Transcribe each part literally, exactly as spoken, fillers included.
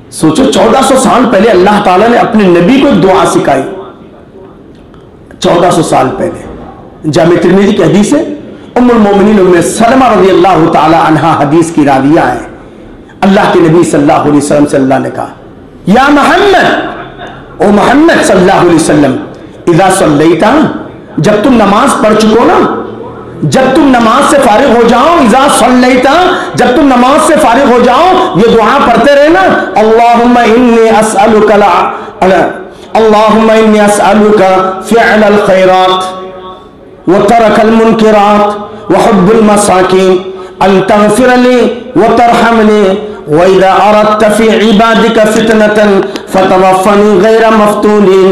سوچو چودہ سو سال پہلے اللہ تعالیٰ نے اپنے نبی کو ایک دعا سکھائی. چودہ سو سال پہلے جامع ترمذی کی حدیث ہے. ام المومنین ام سلمہ رضی اللہ تعالی عنہا حدیث کی راویہ ہے. اللہ کے نبی صلی اللہ علیہ وسلم سے اللہ نے کہا یا محمد، او محمد صلی اللہ علیہ وسلم، اذا صلیتا، جب تم نماز پڑھ چکو نا، جب تم نماز سے فارغ ہو جاؤ، اذا صلیتا، جب تم نماز سے فارغ ہو جاؤ یہ دعا پڑھتے رہنا، اللہم انی اسألک اللہم انی اسألک فعل الخیرات وترک المنکرات وحب المساکین ان تغفر لی وترحمنی وَإِذَا أَرَدْتَ فِي عِبَادِكَ فِتْنَةً فَتَوَفَّنِي غَيْرَ مَفْتُونٍ.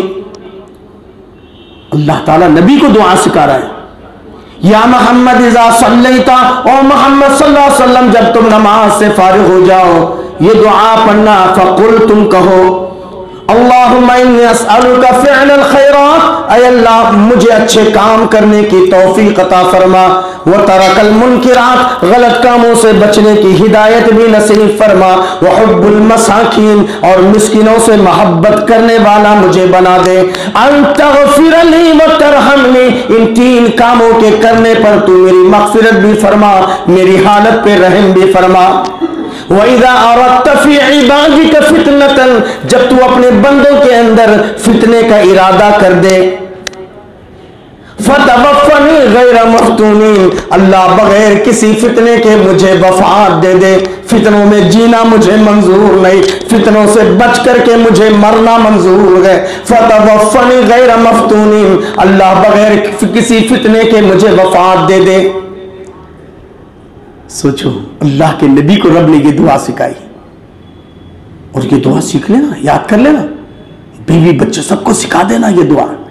اللہ تعالیٰ نبی کو دعا سکھا رہا ہے یا محمد اذا صلیتا، او محمد صلی اللہ علیہ وسلم جب تم نماز سے فارغ ہو جاؤ یہ دعا پڑھنا، فقل تم کہو اللہم انی اسألک فعل الخیرات، اے اللہ مجھے اچھے کام کرنے کی توفیق عطا فرما، وترک المنکرات، غلط کاموں سے بچنے کی ہدایت بھی نصیب فرما، وحب المساکین، اور مسکینوں سے محبت کرنے والا مجھے بنا دے، ان تغفر لی وترحمنی، ان تین کاموں کے کرنے پر تو میری مغفرت بھی فرما، میری حالت پہ رحم بھی فرما. وَإِذَا أَرَدْتَ فِي عِبَادِكَ فِتْنَةً، جب تو اپنے بندوں کے اندر فتنے کا ارادہ کر دے، فَتَوَفَّنِي غَيْرَ مَفْتُونِينَ، اللہ بغیر کسی فتنے کے مجھے وفات دے دے، فتنوں میں جینا مجھے منظور نہیں، فتنوں سے بچ کر کے مجھے مرنا منظور ہے. فَتَوَفَّنِي غَيْرَ مَفْتُونِينَ، اللہ بغیر کسی فتنے کے مجھے وفات دے دے. سوچو اللہ کے نبی کو رب نے یہ دعا سکھائی، اور یہ دعا سیکھ لینا، یاد کر لینا، بیوی بچے سب کو سکھا دینا یہ دعا.